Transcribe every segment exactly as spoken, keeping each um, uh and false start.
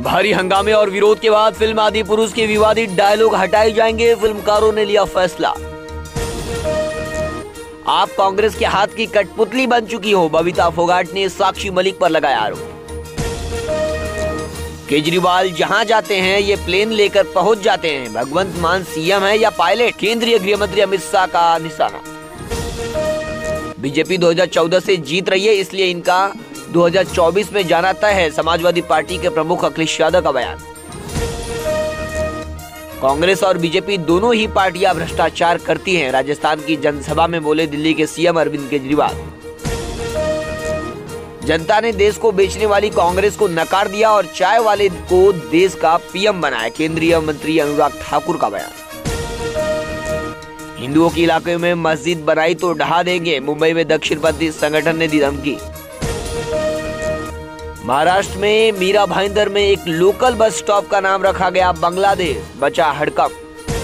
भारी हंगामे और विरोध के बाद फिल्म आदिपुरुष के विवादित डायलॉग हटाए जाएंगे, फिल्मकारों ने लिया फैसला। आप कांग्रेस के हाथ की कठपुतली बन चुकी हो, बबीता फोगाट ने साक्षी मलिक पर लगाया आरोप। केजरीवाल जहां जाते हैं ये प्लेन लेकर पहुंच जाते हैं, भगवंत मान सीएम है या पायलट, केंद्रीय गृह मंत्री अमित शाह का निशाना। बीजेपी दो हज़ार चौदह से जीत रही है, इसलिए इनका दो हज़ार चौबीस में जाना तय है, समाजवादी पार्टी के प्रमुख अखिलेश यादव का बयान। कांग्रेस और बीजेपी दोनों ही पार्टियां भ्रष्टाचार करती हैं, राजस्थान की जनसभा में बोले दिल्ली के सीएम अरविंद केजरीवाल। जनता ने देश को बेचने वाली कांग्रेस को नकार दिया और चाय वाले को देश का पीएम बनाया, केंद्रीय मंत्री अनुराग ठाकुर का बयान। हिंदुओं के इलाके में मस्जिद बनाई तो ढहा देंगे, मुंबई में दक्षिणपंथी संगठन ने दी धमकी। महाराष्ट्र में मीरा भाईंदर में एक लोकल बस स्टॉप का नाम रखा गया बांग्लादेश, बचा हड़कंप।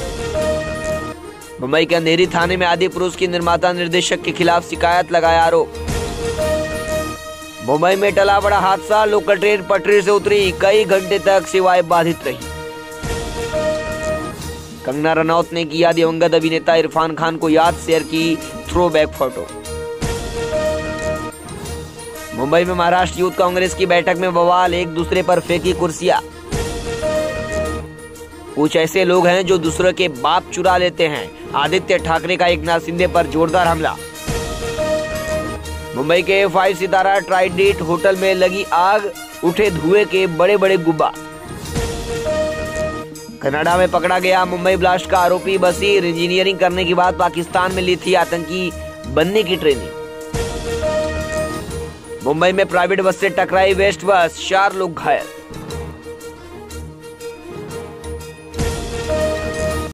मुंबई के अंधेरी थाने में आदिपुरुष की निर्माता निर्देशक के खिलाफ शिकायत लगाया आरोप। मुंबई में टला बड़ा हादसा, लोकल ट्रेन पटरी से उतरी, कई घंटे तक सेवाएं बाधित रही। कंगना रनौत ने किया दिवंगत अभिनेता इरफान खान को याद, शेयर की थ्रोबैक फोटो। मुंबई में महाराष्ट्र यूथ कांग्रेस की बैठक में बवाल, एक दूसरे पर फेंकी कुर्सियां। कुछ ऐसे लोग हैं जो दूसरे के बाप चुरा लेते हैं, आदित्य ठाकरे का एकनाथ शिंदे पर जोरदार हमला। मुंबई के फाइव सितारा ट्राइडेंट होटल में लगी आग, उठे धुएं के बड़े बड़े गुब्बार। कनाडा में पकड़ा गया मुंबई ब्लास्ट का आरोपी बशीर, इंजीनियरिंग करने के बाद पाकिस्तान में ली थी आतंकी बनने की ट्रेनिंग। मुंबई में प्राइवेट बस से टकराई वेस्ट बस, चार लोग घायल।